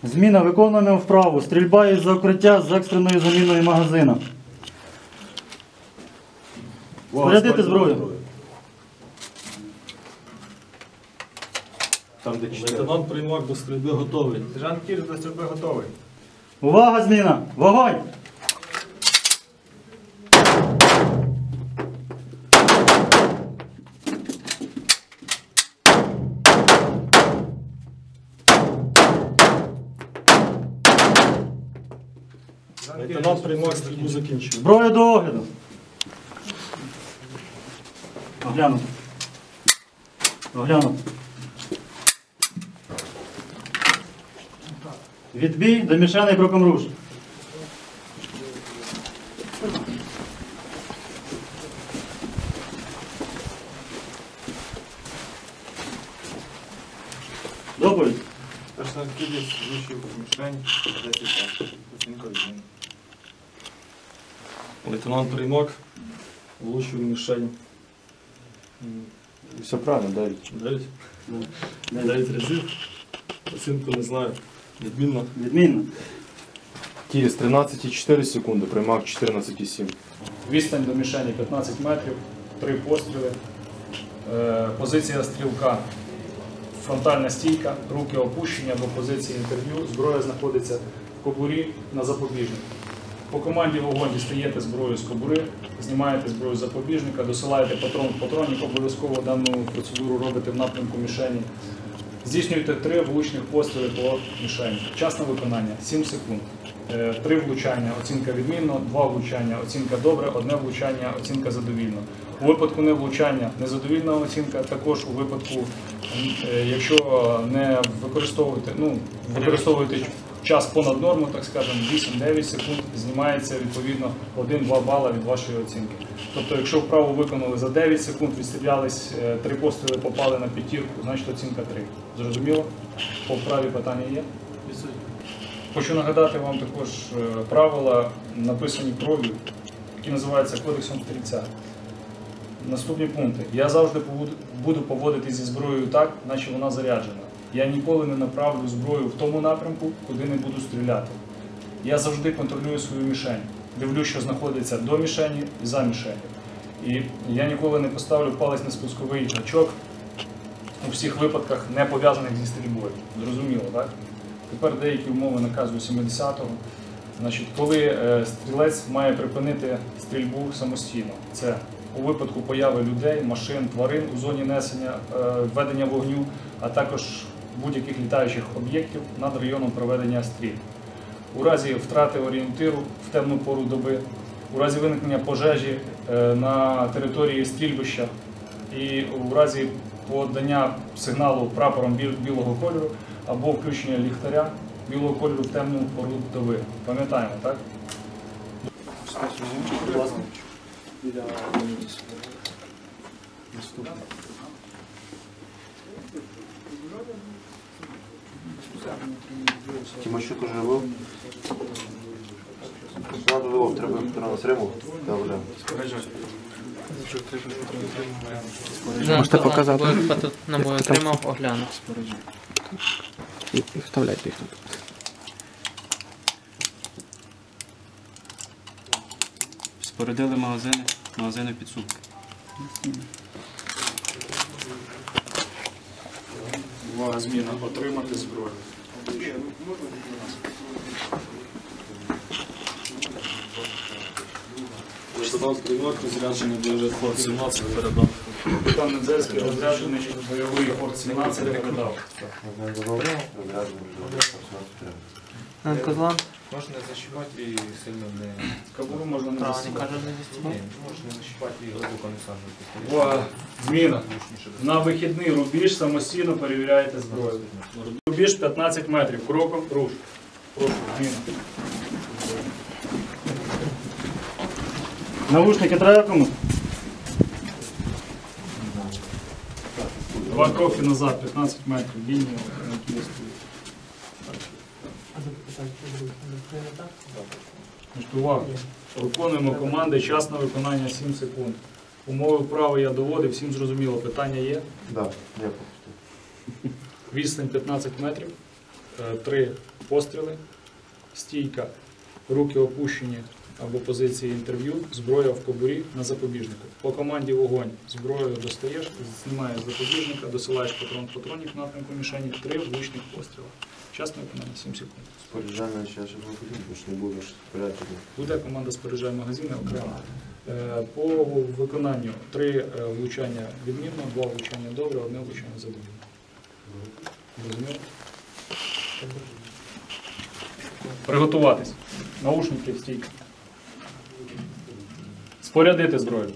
Зміна. Виконуємо вправу. Стрільба із-за укриття з екстреною заміною магазина. Спорядити зброю. Там, де Лейтенант Приймак до стрільби готовий. Сержант Кір до стрільби готовий. Увага, зміна! Вогонь! Лейтенант Приймак стрільбу закінчив. Зброя до огляду. Оглянути. Оглянути. Відбій до мішаний кроком руш. Доповідь. Сержант Кір влучив мішень 10 оцінковий. Лейтенант Приймак влучив мішень. Все правильно, 9. 9? 9 разів. Оцінку не знаю. Відмінно. Відмінно. Київ 13,4 секунди, Приймак 14,7. Відстань до мішені 15 метрів, 3 постріли, позиція стрілка, фронтальна стійка, руки опущені до позиції інтерв'ю, зброя знаходиться в кобурі на запобіжнику. По команді вогонь дістаєте зброю з кобури, знімаєте зброю з запобіжника, досилаєте патрон в патронник, обов'язково дану процедуру робите в напрямку мішені. Здійснюєте 3 влучних постріли по мішені. Час на виконання 7 секунд. 3 влучання, оцінка відмінно, 2 влучання, оцінка добре, 1 влучання, оцінка задовільно. У випадку не влучання, незадовільна оцінка, також у випадку, якщо не використовуєте час понад норму, так скажемо, 8-9 секунд, знімається відповідно 1-2 бала від вашої оцінки. Тобто, якщо вправу виконали за 9 секунд, відстрілялись, 3 постріли попали на п'ятірку, значить оцінка 3. Зрозуміло? По вправі питання є? Хочу нагадати вам також правила, написані кров'ю, які називаються Кодексом стрільця. Наступні пункти. Я завжди буду поводитись зі зброєю так, наче вона заряджена. Я ніколи не направлю зброю в тому напрямку, куди не буду стріляти. Я завжди контролюю свою мішень. Дивлюсь, що знаходиться до мішені і за мішені. І я ніколи не поставлю палець на спусковий гачок у всіх випадках, не пов'язаних зі стрільбою. Зрозуміло, так? Тепер деякі умови наказу 70-го. Значить, коли стрілець має припинити стрільбу самостійно. Це у випадку появи людей, машин, тварин у зоні несення, ведення вогню, а також будь-яких літаючих об'єктів над районом проведення стрільб. У разі втрати орієнтиру в темну пору доби, у разі виникнення пожежі на території стрільбища і у разі подання сигналу прапором білого кольору або включення ліхтаря білого кольору в темну пору доби. Пам'ятаємо, так? Будь ласка. Тимощук уже був. Ладно, Львов, треба Петра Сримов. Да, вже. Можете показати? Набої отримав, оглянув. І вставляйте їх тут. Спорядили магазини підсумки. Увага, зміна. Отримати зброю. Лейтенант Приймак розряджений бойовий форт 17 передав. Капітан Недзельський розряджений бойовий форт 17 передав. Козлан? Можна защипати і сильно не... Кобуру можна не Правильно засікати. каже, не застібав. Ні, можна защипати і глибоко не саджувати. Увага, зміна. На вихідний рубіж самостійно перевіряєте зброю. Рубіж 15 метрів. Кроком руш. Прошу, зміна. Навушники треба комусь? 2 кроки назад, 15 метрів. Лінія, на якій ви стоїте. Увага. Виконуємо команди, час на виконання 7 секунд. Умови вправи я доводив, всім зрозуміло. Питання є? Да, я пропустив. Відстань 15 метрів. 3 постріли, стійка, руки опущені або позиції інтерв'ю, зброя в кобурі на запобіжнику. По команді вогонь зброю достаєш, знімаєш з запобіжника, досилаєш патронник в напрямку мішені, 3 влучних постріли. Час на виконання 7 секунд. Споряджання ще ж не буде, бо ж не будеш порядку. Буде команда споряджає магазини окремо. По виконанню 3 влучання відмінно, 2 влучання добре, 1 влучання задовільно. Розуміло? Приготуватись. Наушники, стійка. Спорядити зброю.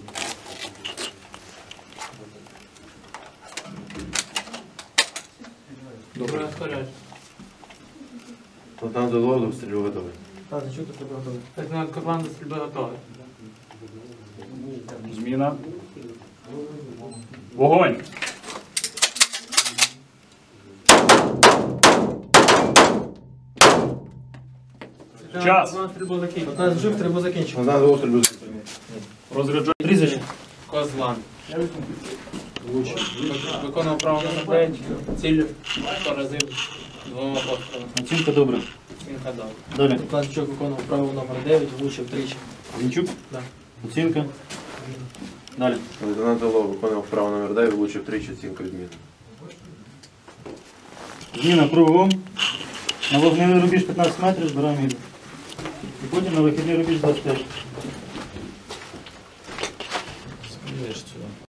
Добре. Там до лоду стрілю готовий. Так, на команду стрільби готова. Зміна. Вогонь! Час. Стрільбу закінчити. Треба закінчити. Там до стрілю. Розряджай. Прізвище. Козлан. Виконав право на 5, ціль поразив 2 пострілами. Оцінка добре. Він кадав. Далі. Кланчук виконав право номер 9, влучив тричі. Вінчук. Да. Оцінка. Далі. Лейтенант Лов виконував вправо номер 9, влучив тричі, оцінка відмінна. Зміна кругом. На вогневий рубіж 15 метрів збираємо гільзу. І потім на вихідний рубіж 25.